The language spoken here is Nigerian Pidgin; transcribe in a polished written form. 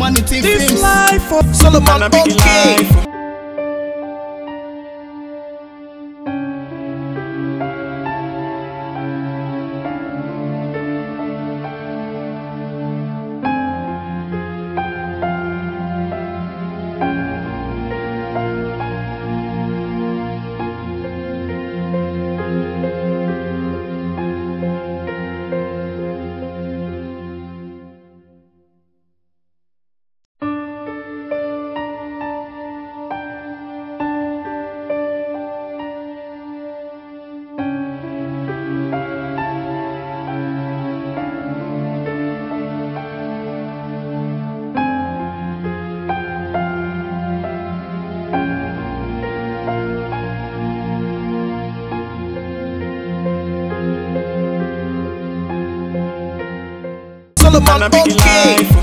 Vanity This Films. life of Solomon a big OK. life. Solomon OK.